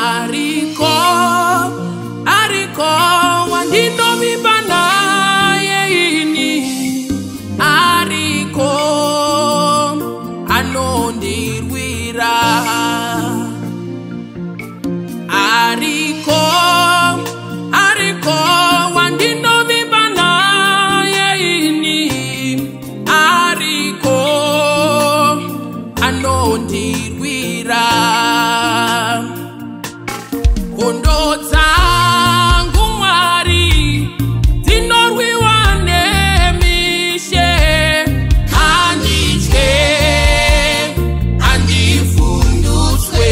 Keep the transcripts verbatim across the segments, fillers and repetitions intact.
ariko ariko wandinovimba naye ini ariko anondirwira ariko ariko wandinovimba naye ini ariko anondirwira kondo dzangu Mwari dzinorwiwa nemishe handitye handifunduswe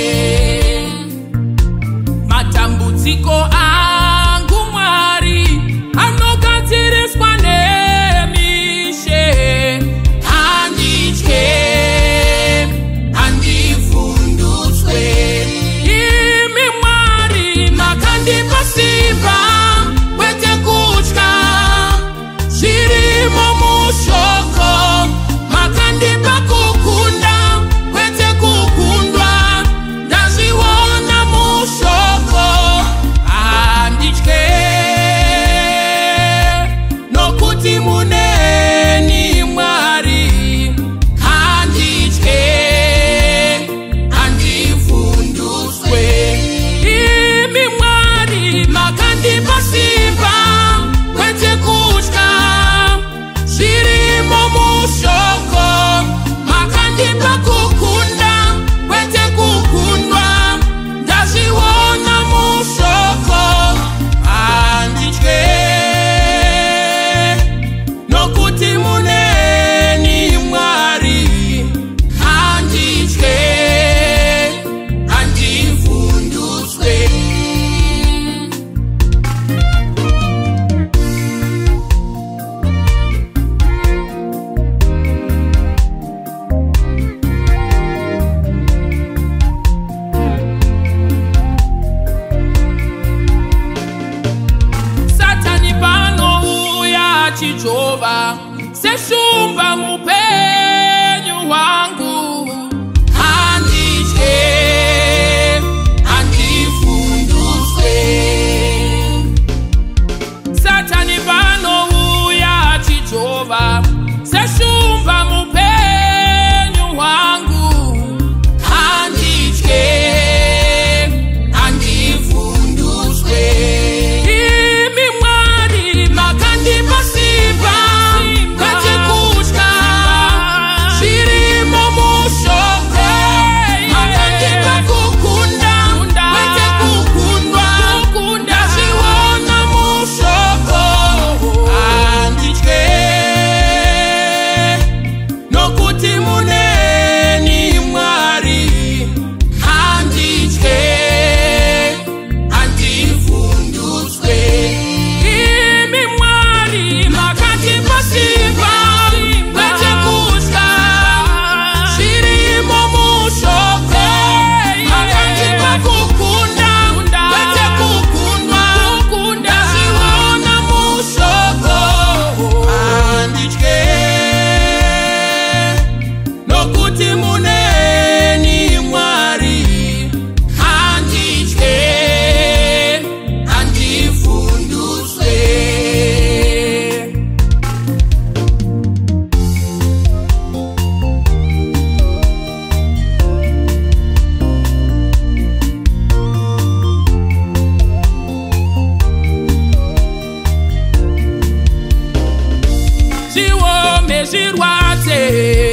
matambudziko angu Mwari anogadziriswa nemishe handitye handifunduswe imi Mwari makandipa simba kwete kutya zvirimo mushoko makandipa kukunda kwete kukundwa ndazviona mushoko handitye nokuti muneni Mwari handitye handifunduswe imi Mwari makandipa simba kwete kutya zvirimo mushoko makandipa kukunda kwete kukundwa ndazviona mushoko handitye nokuti muneni Mwari handitye handifunduswe Satani panouya achijova seshumba mupenyu hwangu handitye handifunduswe Satani panouya achijova seshumba mupenyu hwangu handitye handifunduswe imi Mwari makandipa simba kwete kutya zvirimo mushoko makandipa kukunda kwete kukundwa ndazviona mushoko handitye nokuti muneni Mwari handitye handifunduswe imi Mwari makandipa simba kwete kutya zvirimo mushoko makandipa kukunda kwete kukundwa ndazviona mushoko handitye nokuti muneni Mwari handitye handifunduswe zviome zvirwadze